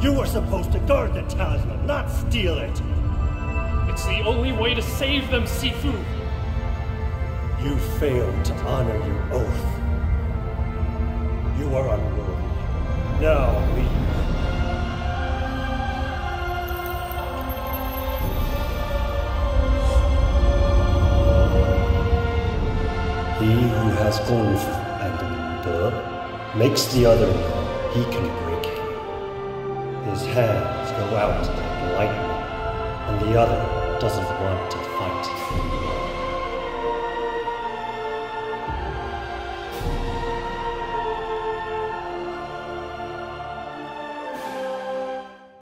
You were supposed to guard the talisman, not steal it! It's the only way to save them, Sifu! You failed to honor your oath. You are unworthy. Now leave. He who has Gongfu and De makes the other know he can break him. His hands go out like lightning, and the other doesn't want to fight.